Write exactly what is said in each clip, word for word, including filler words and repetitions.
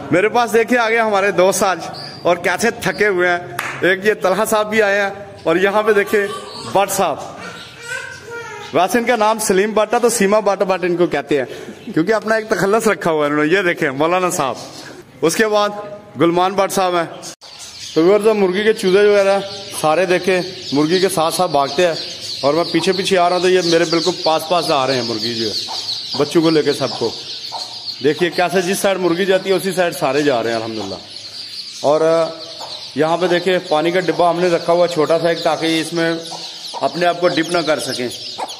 मेरे पास देखिए आ गए हमारे दोस्त आज और कैसे थके हुए हैं। एक ये तलहा साहब भी आए हैं और यहाँ पे देखिए भट्ट साहब। वैसे इनका नाम सलीम बाटा तो सीमा बाटा बाटा इनको कहते हैं क्योंकि अपना एक तखल्लस रखा हुआ है इन्होंने। ये देखें मौलाना साहब। उसके बाद गुलमान भट्ट साहब हैं। तो व्यूअर्स जो मुर्गी के चूजे जो है सारे देखे मुर्गी के साथ साथ भागते हैं और मैं पीछे पीछे आ रहा हूँ तो ये मेरे बिल्कुल पास पास आ रहे हैं मुर्गी जो है बच्चों को लेके सबको। देखिए कैसे जिस साइड मुर्गी जाती है उसी साइड सारे जा रहे हैं अल्हम्दुलिल्लाह। और यहाँ पे देखिए पानी का डिब्बा हमने रखा हुआ छोटा सा एक ताकि इसमें अपने आप को डिप ना कर सकें।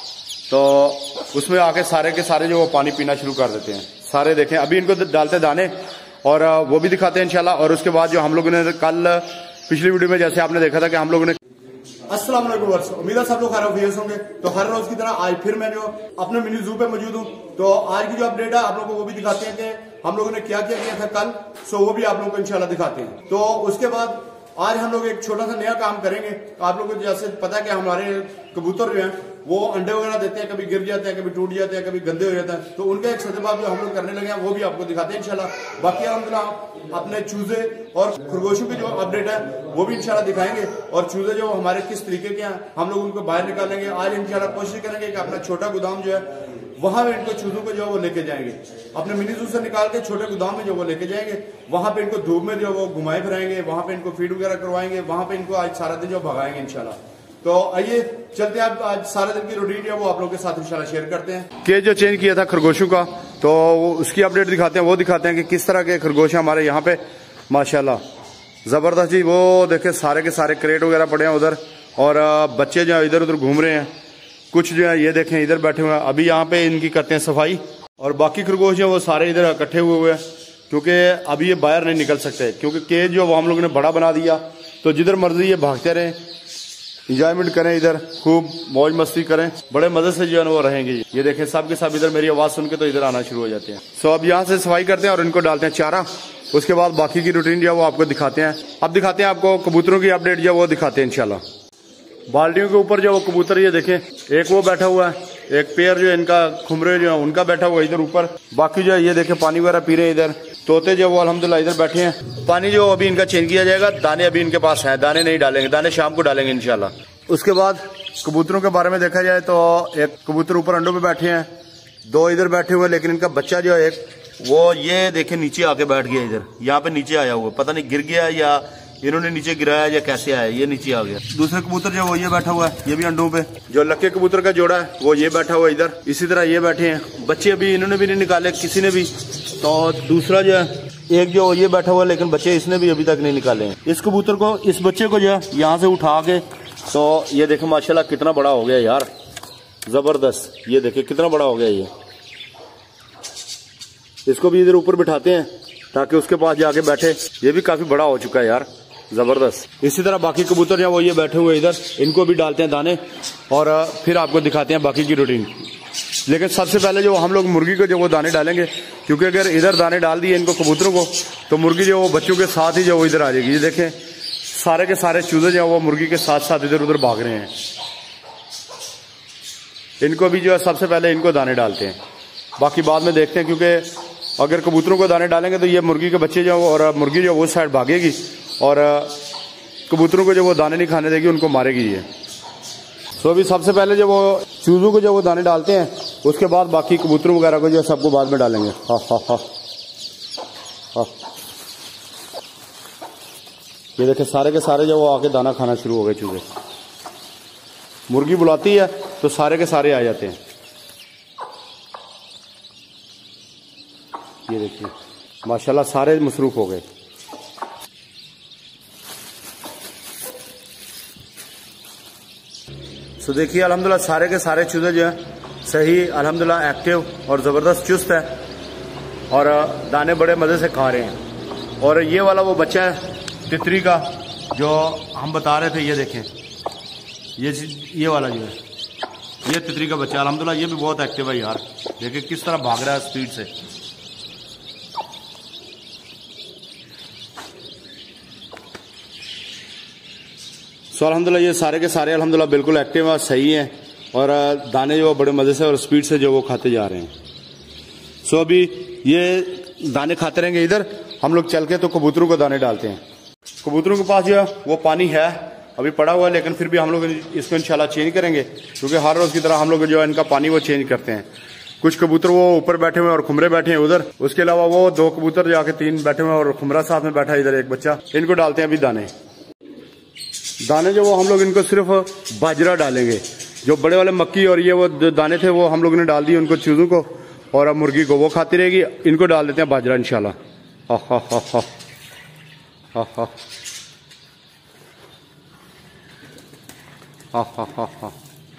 तो उसमें आके सारे के सारे जो वो पानी पीना शुरू कर देते हैं सारे। देखें अभी इनको डालते दाने और वो भी दिखाते हैं इंशाल्लाह। और उसके बाद जो हम लोगों ने कल पिछली वीडियो में जैसे आपने देखा था कि हम लोगों ने अस्सलाम वालेकुम वर्ष, उम्मीद है सब लोग खैरियत होंगे। तो हर रोज की तरह आज फिर मैं जो अपने मिनी जू पे मौजूद हूँ। तो आज की जो अपडेट है आप लोगों को वो भी दिखाते हैं कि हम लोगों ने क्या क्या किया था कल, सो वो भी आप लोगों को इंशाल्लाह दिखाते हैं। तो उसके बाद आज हम लोग एक छोटा सा नया काम करेंगे। आप लोगों को जैसे पता है कि हमारे कबूतर जो हैं वो अंडे वगैरह देते हैं, कभी गिर जाते हैं, कभी टूट जाते हैं, कभी गंदे हो जाते हैं। तो उनका एक सदभाव जो हम लोग करने लगे हैं वो भी आपको दिखाते हैं इंशाल्लाह। बाकी अल्हम्दुलिल्लाह अपने चूजे और खरगोशों की जो अपडेट है वो भी इंशाल्लाह दिखाएंगे। और चूजे जो हमारे किस तरीके के हैं हम लोग उनको बाहर निकालेंगे। आज इंशाल्लाह कोशिश करेंगे कि अपना छोटा गोदाम जो है वहां पे इनको चूजों को जो वो लेके जाएंगे अपने मिनी जू से निकाल के छोटे गोदाम में जो वो लेके जाएंगे। वहां पे इनको धूप में जो वो घुमाए फिराएंगे, वहां पे इनको फीड वगैरह करवाएंगे, वहां पे इनको आज सारा दिन जो भगाएंगे इंशाल्लाह। तो आइए चलते हैं आज सारे दिन की रूटीन है वो आप लोगों के साथ इंशाल्लाह शेयर करते हैं। केज जो चेंज किया था खरगोशों का तो उसकी अपडेट दिखाते हैं। वो दिखाते हैं कि किस तरह के खरगोश हमारे यहाँ पे माशाल्लाह जबरदस्त जी। वो देखे सारे के सारे क्रेट वगैरह पड़े हैं उधर और बच्चे जो इधर उधर घूम रहे हैं। कुछ जो है ये देखें इधर बैठे हुए हैं, अभी यहाँ पे इनकी करते हैं सफाई। और बाकी खरगोश जो वो सारे इधर इकट्ठे हुए हुए हैं क्योंकि अभी ये बाहर नहीं निकल सकते क्योंकि केज जो वो हम लोगों ने बड़ा बना दिया। तो जिधर मर्जी ये भागते रहें, इंजॉयमेंट करें, इधर खूब मौज मस्ती करें, बड़े मजे से जो है वो रहेंगे। ये देखें सब के सब इधर मेरी आवाज सुन के तो इधर आना शुरू हो जाते हैं। सो अब यहाँ से सफाई करते हैं और इनको डालते हैं चारा। उसके बाद बाकी की रूटीन जो है वो आपको दिखाते हैं। अब दिखाते हैं आपको कबूतरों की अपडेट जो वो दिखाते हैं इंशाल्लाह। बाल्टियों के ऊपर जो वो कबूतर ये देखें एक वो बैठा हुआ है, एक पेयर जो इनका खुमरे जो है उनका बैठा हुआ है इधर ऊपर। बाकी जो है ये देखें पानी वगैरह पी रहे हैं इधर। तोते जो वो अल्हम्दुलिल्लाह इधर बैठे हैं। पानी जो अभी इनका चेंज किया जाएगा, दाने अभी इनके पास है, दाने नहीं डालेंगे, दाने शाम को डालेंगे इंशाल्लाह। उसके बाद कबूतरों के बारे में देखा जाए तो एक कबूतर ऊपर अंडों पे बैठे हैं, दो इधर बैठे हुए हैं, लेकिन इनका बच्चा जो है एक वो ये देखे नीचे आके बैठ गया इधर, यहाँ पे नीचे आया हुआ, पता नहीं गिर गया या इन्होंने नीचे गिराया या कैसे आया, ये नीचे आ गया। दूसरे कबूतर जो वो ये बैठा हुआ है, ये भी अंडों पे। जो लक्के कबूतर का जोड़ा है वो ये बैठा हुआ है इधर। इसी तरह ये बैठे हैं, बच्चे अभी इन्होंने भी नहीं निकाले किसी ने भी। तो दूसरा जो है एक जो ये बैठा हुआ है लेकिन बच्चे इसने भी अभी तक नहीं निकाले हैं। इस कबूतर को इस बच्चे को जो है यहाँ से उठा के तो ये देखे माशाल्लाह कितना बड़ा हो गया यार, जबरदस्त। ये देखे कितना बड़ा हो गया ये। इसको भी इधर ऊपर बिठाते हैं ताकि उसके पास जाके बैठे। ये भी काफी बड़ा हो चुका है यार, जबरदस्त। इसी तरह बाकी कबूतर जो वो ये बैठे हुए इधर, इनको भी डालते हैं दाने और फिर आपको दिखाते हैं बाकी की रूटीन। लेकिन सबसे पहले जो हम लोग मुर्गी को जो वो दाने डालेंगे क्योंकि अगर इधर दाने डाल दिए इनको कबूतरों को तो मुर्गी जो वो बच्चों के साथ ही जो वो इधर आ जाएगी। ये देखें सारे के सारे चूजे जो वो मुर्गी के साथ साथ इधर उधर भाग रहे हैं। इनको भी जो है सबसे पहले इनको दाने डालते हैं, बाकी बाद में देखते हैं क्योंकि अगर कबूतरों को दाने डालेंगे तो ये मुर्गी के बच्चे जो और मुर्गी जो वो साइड भागेगी और कबूतरों को जो वो दाने नहीं खाने देगी, उनको मारेगी ये। तो अभी सबसे पहले जो वो चूजों को जो वो दाने डालते हैं, उसके बाद बाकी कबूतरों वगैरह को जो सबको बाद में डालेंगे। हा हा हा हा। ये देखे सारे के सारे जो वो आके दाना खाना शुरू हो गए चूजे। मुर्गी बुलाती है तो सारे के सारे आ जाते हैं। ये देखिए माशाल्लाह सारे मसरूफ हो गए। तो देखिए अल्हम्दुलिल्लाह सारे के सारे चूजे जो है सही अल्हम्दुलिल्लाह एक्टिव और ज़बरदस्त चुस्त है और दाने बड़े मज़े से खा रहे हैं। और ये वाला वो बच्चा है तितरी का जो हम बता रहे थे, ये देखें ये ये वाला जो है ये तितरी का बच्चा अल्हम्दुलिल्लाह ये भी बहुत एक्टिव है यार। देखिए किस तरह भाग रहा है स्पीड से। सो अल्हम्दुलिल्लाह ये सारे के सारे अल्हम्दुलिल्लाह बिल्कुल एक्टिव और सही हैं और दाने जो बड़े मज़े से और स्पीड से जो वो खाते जा रहे हैं। सो अभी ये दाने खाते रहेंगे इधर हम लोग चल के तो कबूतरों को दाने डालते हैं। कबूतरों के पास जो है वो पानी है अभी पड़ा हुआ है, लेकिन फिर भी हम लोग इसको इंशाल्लाह चेंज करेंगे, क्योंकि हर रोज की तरह हम लोग जो है इनका पानी वो चेंज करते हैं। कुछ कबूतर वो ऊपर बैठे हुए और खुमरे बैठे हैं उधर, उसके अलावा वो दो कबूतर जाके तीन बैठे हुए और खुमरा साथ में बैठा है इधर एक बच्चा। इनको डालते हैं अभी दाने। दाने जो वो हम लोग इनको सिर्फ बाजरा डालेंगे, जो बड़े वाले मक्की और ये वो दाने थे वो हम लोगों ने डाल दिए उनको चूजों को, और अब मुर्गी को वो खाती रहेगी। इनको डाल देते हैं बाजरा इंशाल्लाह। हा हा हा हा हा हा हा हा हा हा।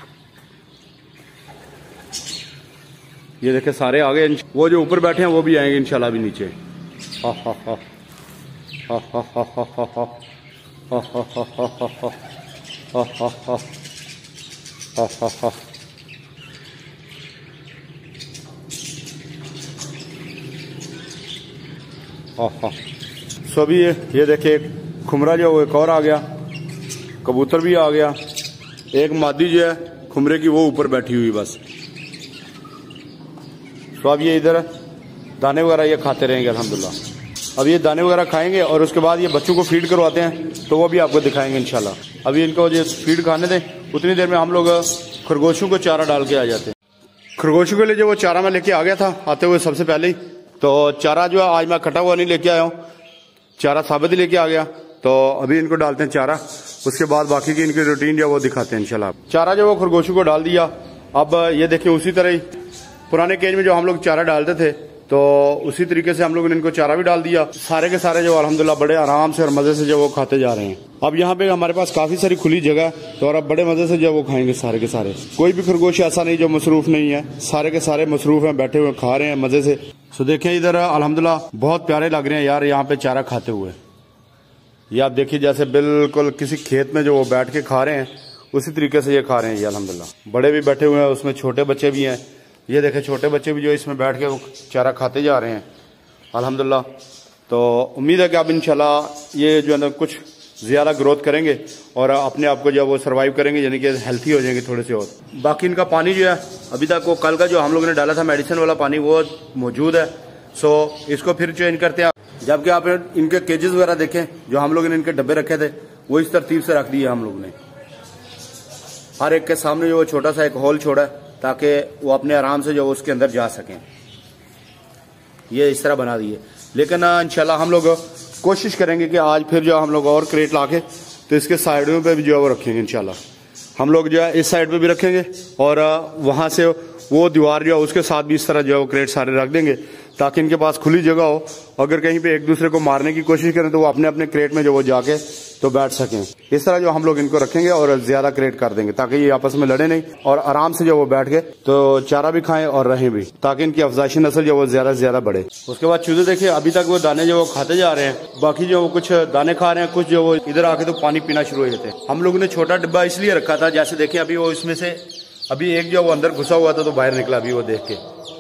ये देखे सारे आ गए, वो जो ऊपर बैठे हैं वो भी आएंगे इंशाल्लाह अभी नीचे। हा हा हा हा हा हा हा हा हा हा हा हा हा हा हा हा हा। हाँ, सो अभी ये ये देखिए खुमरा जो वो एक और आ गया, कबूतर भी आ गया, एक मादी जो है खुमरे की वो ऊपर बैठी हुई बस। तो अब ये इधर दाने वगैरह ये खाते रहेंगे अल्हम्दुलिल्लाह। अब ये दाने वगैरह खाएंगे और उसके बाद ये बच्चों को फीड करवाते हैं, तो वो भी आपको दिखाएंगे इंशाल्लाह। अभी इनको जो फीड खाने दें, उतनी देर में हम लोग खरगोशों को चारा डाल के आ जाते हैं। खरगोशों के लिए जो वो चारा मैं लेके आ गया था आते हुए सबसे पहले ही, तो चारा जो है आज मैं कटा हुआ नहीं लेके आया हूँ, चारा साबित ही लेके आ गया। तो अभी इनको डालते हैं चारा, उसके बाद बाकी की इनकी रूटीन जो वो दिखाते हैं इंशाल्लाह। चारा जो वो खरगोशों को डाल दिया। अब ये देखिए उसी तरह ही पुराने केज में जो हम लोग चारा डालते थे, तो उसी तरीके से हम लोगों ने इनको चारा भी डाल दिया। सारे के सारे जो अल्हम्दुलिल्लाह बड़े आराम से और मजे से जो वो खाते जा रहे हैं। अब यहाँ पे हमारे पास काफी सारी खुली जगह है, तो और अब बड़े मजे से जो वो खाएंगे सारे के सारे। कोई भी खरगोश ऐसा नहीं जो मसरूफ नहीं है, सारे के सारे मसरूफ हैं, बैठे हुए खा रहे हैं मजे से। तो देखें इधर अल्हम्दुलिल्लाह बहुत प्यारे लग रहे हैं यार यहाँ पे चारा खाते हुए। ये आप देखिए जैसे बिल्कुल किसी खेत में जो वो बैठ के खा रहे हैं उसी तरीके से ये खा रहे हैं ये अल्हम्दुलिल्लाह। बड़े भी बैठे हुए हैं, उसमें छोटे बच्चे भी हैं। ये देखें छोटे बच्चे भी जो इसमें बैठ के वो चारा खाते जा रहे हैं अल्हम्दुलिल्लाह। तो उम्मीद है कि आप इंशाल्लाह ये जो है ना कुछ ज्यादा ग्रोथ करेंगे और अपने आप को जो वो सर्वाइव करेंगे, यानी कि हेल्थी हो जाएंगे थोड़े से। और बाकी इनका पानी जो है अभी तक वो कल का जो हम लोगों ने डाला था मेडिसिन वाला पानी वो मौजूद है। सो इसको फिर चेंज करते हैं। जबकि आप इनके केजेस वगैरह देखें जो हम लोगों ने इनके डब्बे रखे थे वो इस तरतीब से रख दिए हम लोग ने। हर एक के सामने जो छोटा सा एक होल छोड़ा है ताकि वो अपने आराम से जो उसके अंदर जा सकें। ये इस तरह बना दिए। लेकिन इंशाल्लाह हम लोग कोशिश करेंगे कि आज फिर जो हम लोग और क्रेट लाके तो इसके साइडों पे भी जो है वो रखेंगे इंशाल्लाह। हम लोग जो है इस साइड पे भी रखेंगे और वहां से वो दीवार जो है उसके साथ भी इस तरह जो है वो क्रेट सारे रख देंगे ताकि इनके पास खुली जगह हो। अगर कहीं पे एक दूसरे को मारने की कोशिश करें तो वो अपने अपने क्रेट में जो वो जाके तो बैठ सकें। इस तरह जो हम लोग इनको रखेंगे और ज्यादा क्रेट कर देंगे ताकि ये आपस में लड़े नहीं और आराम से जो वो बैठ के तो चारा भी खाएं और रहें भी, ताकि इनकी अफजाइशी नस्ल जो वो ज्यादा से ज्यादा बढ़े। उसके बाद चूजे देखिए अभी तक वो दाने जो वो खाते जा रहे हैं, बाकी जो वो कुछ दाने खा रहे हैं, कुछ जो वो इधर आके तो पानी पीना शुरू हो जाते हैं। हम लोगों ने छोटा डिब्बा इसलिए रखा था, जैसे देखिए अभी वो इसमें से अभी एक जो वो अंदर घुसा हुआ था तो बाहर निकला अभी वो देख के,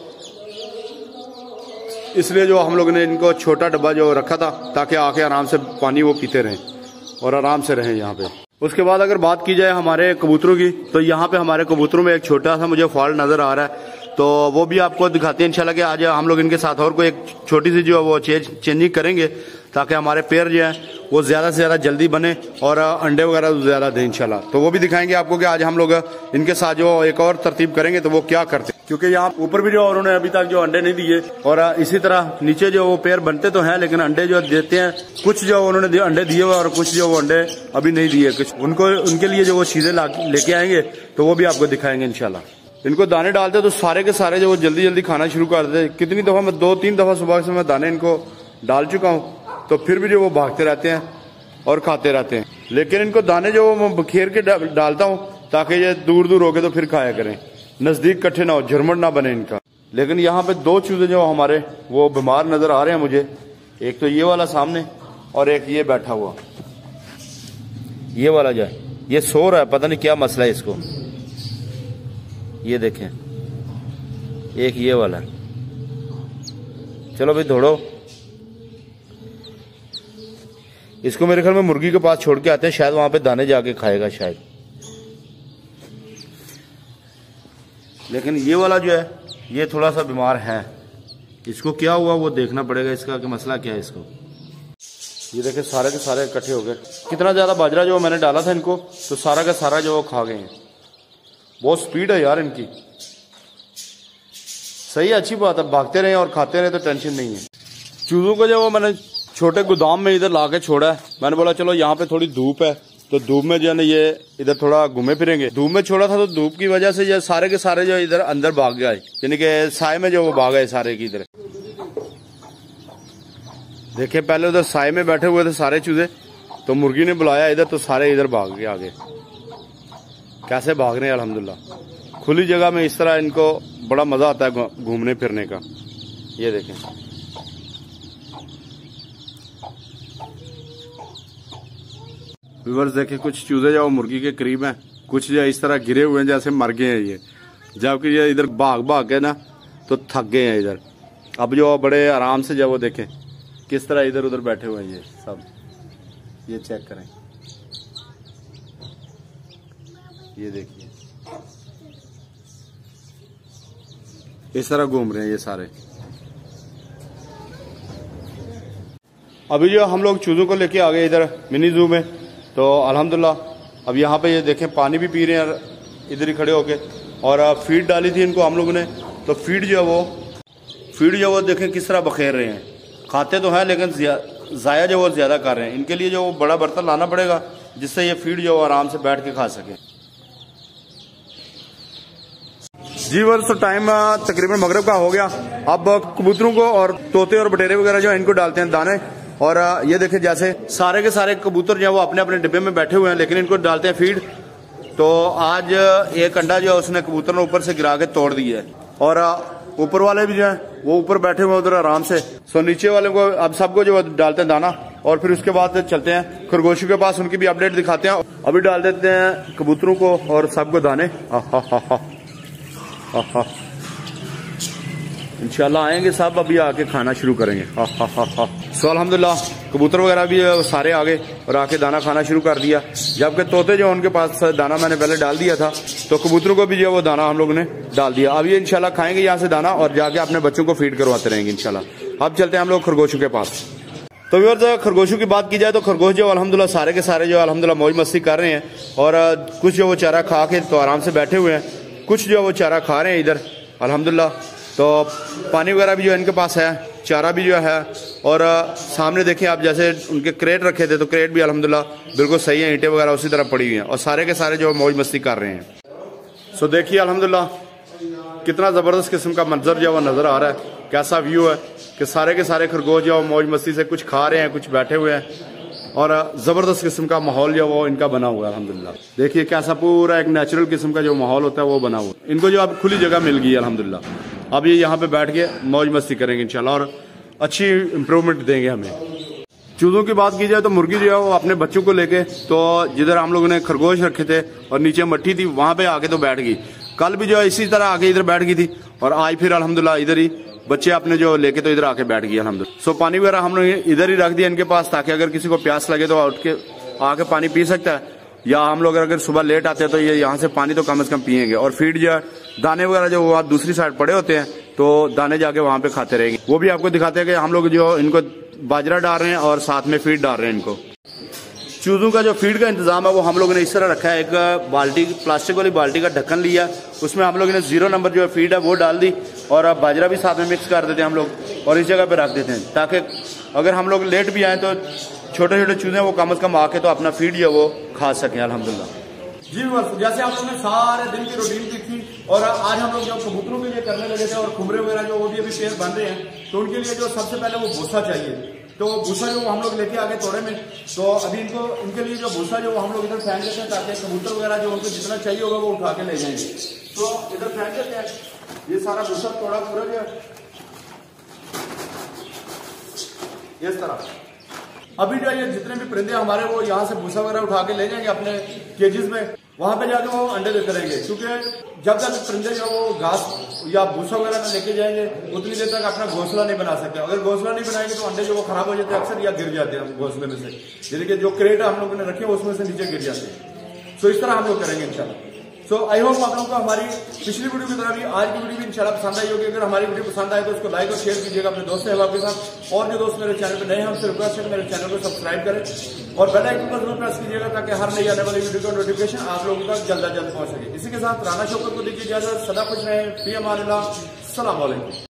इसलिए जो हम लोगों ने इनको छोटा डब्बा जो रखा था ताकि आके आराम से पानी वो पीते रहें और आराम से रहें यहाँ पे। उसके बाद अगर बात की जाए हमारे कबूतरों की, तो यहाँ पे हमारे कबूतरों में एक छोटा सा मुझे फॉल्ट नजर आ रहा है, तो वो भी आपको दिखाते हैं इंशाल्लाह कि आज हम लोग इनके साथ और कोई एक छोटी सी जो वो चेंजिंग करेंगे ताकि हमारे पेयर जो है वो ज्यादा से ज्यादा जल्दी बने और अंडे वगैरह ज्यादा दें इंशाल्लाह। तो वो भी दिखाएंगे आपको कि आज हम लोग इनके साथ जो एक और तरतीब करेंगे तो वो क्या करते हैं, क्योंकि यहाँ ऊपर भी जो उन्होंने अभी तक जो अंडे नहीं दिए और इसी तरह नीचे जो वो पेयर बनते तो हैं लेकिन अंडे जो देते हैं, कुछ जो उन्होंने अंडे दिए हुए और कुछ जो वो अंडे अभी नहीं दिए। कुछ उनको उनके लिए जो वो चीजें लेके आएंगे तो वो भी आपको दिखाएंगे इंशाल्लाह। इनको दाने डालते तो सारे के सारे जो वो जल्दी जल्दी खाना शुरू कर देते। कितनी दफा मैं दो तीन दफा सुबह से मैं दाने इनको डाल चुका हूँ, तो फिर भी जो वो भागते रहते हैं और खाते रहते हैं। लेकिन इनको दाने जो मैं बखेर के डालता हूँ ताकि ये दूर दूर होके तो फिर खाया करें, नजदीक इकट्ठे ना हो, झुरमुट ना बने इनका। लेकिन यहाँ पे दो चूजे जो हमारे वो बीमार नजर आ रहे हैं मुझे, एक तो ये वाला सामने और एक ये बैठा हुआ, ये वाला जो है ये सो रहा है, पता नहीं क्या मसला है इसको। ये देखें एक ये वाला, चलो भाई दौड़ो, इसको मेरे ख्याल में मुर्गी के पास छोड़ के आते हैं, शायद वहां पे दाने जाके खाएगा शायद। लेकिन ये वाला जो है ये थोड़ा सा बीमार है, इसको क्या हुआ वो देखना पड़ेगा, इसका कि मसला क्या है इसको। ये देखे सारे के सारे इकट्ठे हो गए। कितना ज्यादा बाजरा जो मैंने डाला था इनको, तो सारा का सारा जो वो खा गए हैं। बहुत स्पीड है यार इनकी। सही है, अच्छी बात है, भागते रहे और खाते रहे तो टेंशन नहीं है। चूजों को जो वो मैंने छोटे गोदाम में इधर ला के छोड़ा है। मैंने बोला चलो यहाँ पे थोड़ी धूप है, तो धूप में जो है ना ये इधर थोड़ा घूमे फिरेंगे। धूप में छोड़ा था तो धूप की वजह से ये सारे के सारे जो इधर अंदर भाग गए, यानी कि साए में जो वो भाग गए सारे की इधर। देखे पहले उधर साए में बैठे हुए थे सारे चूजे, तो मुर्गी ने बुलाया इधर तो सारे इधर भाग गए आगे। कैसे भाग रहे हैं अल्हम्दुलिल्लाह। खुली जगह में इस तरह इनको बड़ा मजा आता है घूमने फिरने का। ये देखें व्यूअर्स, देखे कुछ चूजे जो मुर्गी के करीब हैं, कुछ जो इस तरह गिरे हुए हैं जैसे मर गए हैं ये, जबकि ये इधर भाग भाग के ना तो थक गए हैं इधर। अब जो बड़े आराम से जब वो देखें किस तरह इधर उधर बैठे हुए हैं ये सब। ये चेक करें, ये देखिए इस तरह घूम रहे हैं ये सारे। अभी जो हम लोग चूजों को लेके आ गए इधर मिनी जू में, तो अल्हम्दुलिल्लाह अब यहाँ पे ये देखें पानी भी पी रहे हैं इधर ही खड़े होके। और फीड डाली थी इनको हम लोगों ने, तो फीड जो है वो फीड जो वो देखें किस तरह बखेर रहे हैं। खाते तो हैं लेकिन ज़ाया जो वो ज़्यादा कर रहे हैं। इनके लिए जो बड़ा बर्तन लाना पड़ेगा जिससे ये फीड जो आराम से बैठ के खा सके। जी वर्ष तो टाइम तकरीबन मगरिब का हो गया। अब कबूतरों को और तोते और बटेरे वगैरह जो इनको डालते हैं दाने। और ये देखें जैसे सारे के सारे कबूतर जो है वो अपने अपने डिब्बे में बैठे हुए हैं, लेकिन इनको डालते हैं फीड। तो आज एक अंडा जो है उसने कबूतर ने ऊपर से गिरा के तोड़ दिया है। और ऊपर वाले भी जो है वो ऊपर बैठे हुए उधर आराम से। सो नीचे वाले को अब सबको जो डालते हैं दाना, और फिर उसके बाद चलते हैं खरगोशों के पास, उनकी भी अपडेट दिखाते हैं। अभी डाल देते हैं कबूतरों को और सबको दाने। हा हा हा हा हा हा इंशाल्लाह आएंगे सब, अभी आके खाना शुरू करेंगे। हा हा हा हा सो अल्हम्दुलिल्लाह कबूतर वगैरह भी सारे आ गए और आके दाना खाना शुरू कर दिया। जबकि तोते जो उनके पास दाना मैंने पहले डाल दिया था, तो कबूतरों को भी जो वो दाना हम लोगों ने डाल दिया। अब ये इंशाल्लाह खाएंगे यहाँ से दाना और जाके अपने बच्चों को फीड करवाते रहेंगे इंशाल्लाह। अब चलते हैं हम लोग खरगोशों के पास। तो व्यूअर्स खरगोशों की बात की जाए तो खरगोश जो अल्हम्दुलिल्लाह सारे के सारे जो अल्हम्दुलिल्लाह मौज मस्ती कर रहे हैं। और कुछ जो वो चारा खा के तो आराम से बैठे हुए हैं, कुछ जो वो चारा खा रहे हैं इधर अल्हम्दुलिल्लाह। तो पानी वगैरह भी जो इनके पास है, चारा भी जो है। और सामने देखिए आप जैसे उनके क्रेट रखे थे, तो क्रेट भी अल्हम्दुलिल्लाह बिल्कुल सही है, ईंटें वगैरह उसी तरह पड़ी हुई हैं और सारे के सारे जो मौज मस्ती कर रहे हैं। सो देखिए अल्हम्दुलिल्लाह कितना ज़बरदस्त किस्म का मंजर जो वो नज़र आ रहा है, कैसा व्यू है कि सारे के सारे खरगोश जो मौज मस्ती से कुछ खा रहे हैं, कुछ बैठे हुए हैं। और ज़बरदस्त किस्म का माहौल जो वो इनका बना हुआ है अल्हम्दुलिल्लाह। देखिए कैसा पूरा एक नेचुरल किस्म का जो माहौल होता है वो बना हुआ है। इनको जो अब खुली जगह मिल गई है अल्हम्दुलिल्लाह। अब ये यहाँ पे बैठ के मौज मस्ती करेंगे इंशाल्लाह और अच्छी इम्प्रूवमेंट देंगे हमें। चूजों की बात की जाए तो मुर्गी जो है वो अपने बच्चों को लेके, तो जिधर हम लोगों ने खरगोश रखे थे और नीचे मट्टी थी वहां पे आके तो बैठ गई। कल भी जो है इसी तरह आके इधर बैठ गई थी और आज फिर अल्हम्दुलिल्लाह इधर ही बच्चे अपने जो लेके तो इधर आके बैठ गई अल्हम्दुलिल्लाह। सो पानी वगैरह हम लोग इधर ही रख दिया इनके पास, ताकि अगर किसी को प्यास लगे तो उठ के आके पानी पी सकता है। या हम लोग अगर सुबह लेट आते हैं तो ये यहाँ से पानी तो कम से कम पियेंगे। और फीड जो है दाने वगैरह जो वो दूसरी साइड पड़े होते हैं, तो दाने जाके वहां पे खाते रहेंगे। वो भी आपको दिखाते हैं कि हम लोग जो इनको बाजरा डाल रहे हैं और साथ में फीड डाल रहे हैं इनको। चूजों का जो फीड का इंतजाम है वो हम लोगों ने इस तरह रखा है। एक बाल्टी, प्लास्टिक वाली बाल्टी का ढक्कन लिया, उसमें हम लोगों ने जीरो नंबर जो फीड है वो डाल दी और अब बाजरा भी साथ में मिक्स कर देते हैं हम लोग और इस जगह पे रख देते हैं, ताकि अगर हम लोग लेट भी आए तो छोटे छोटे चूजे वो कम से कम आके तो अपना फीड जो वो खा सकें अल्हम्दुलिल्लाह। जी बस जैसे आप लोगों ने सारे दिन की रूटीन देखी और आज हम लोग जो कबूतरों के लिए करने लगे थे और खुमरे वगैरह जो वो भी अभी पेड़ बन रहे हैं, तो उनके लिए जो सबसे पहले वो भूसा चाहिए। तो भूसा जो हम लोग लेके आगे तोड़े में, तो अभी इनको इनके लिए जो भूसा जो हम लोग इधर फेंक देते हैं, ताकि कबूतर वगैरह जो उनको जितना चाहिए होगा वो उठा के ले जाएंगे। तो इधर फेंक देते हैं ये सारा भूसा तोड़ा पूरा जो इस तरह। अभी जो ये जितने भी परिंदे हमारे वो यहाँ से भूसा वगैरह उठा के ले जाएंगे अपने केजेस में, वहां पे जाके वो अंडे देते रहेंगे। क्योंकि जब तक परिंदे जो वो घास या भूसा वगैरह में लेके जाएंगे उतनी देर तक अपना घोंसला नहीं बना सकते। अगर घोंसला नहीं बनाएंगे तो अंडे जो वो खराब हो जाते हैं अक्सर या गिर जाते हैं घोंसले में से, यानी कि जो क्रेट हम लोगों ने रखे उसमें से नीचे गिर जाते हैं। तो इस तरह हम लोग करेंगे इंशाल्लाह। सो आई होप आप लोगों को हमारी पिछली वीडियो की तरह भी आज की वीडियो भी इंशाल्लाह पसंद आई होगी। अगर हमारी वीडियो पसंद आए तो उसको लाइक और शेयर कीजिएगा अपने दोस्तों अहबाब के साथ। और जो दोस्त मेरे चैनल पर नए हैं उनसे रिक्वेस्ट है मेरे चैनल को सब्सक्राइब करें और बेल आइकन पर जरूर प्रेस कीजिएगा ताकि हर नई आने वाली वीडियो का नोटिफिकेशन आप लोगों तक जल्द अज जल्द पहुंच सके। इसी के साथ राना शौकत को दीजिए इजाजत। सदा खुश रहें। फी अमान अल्लाह। अस्सलाम वालेकुम।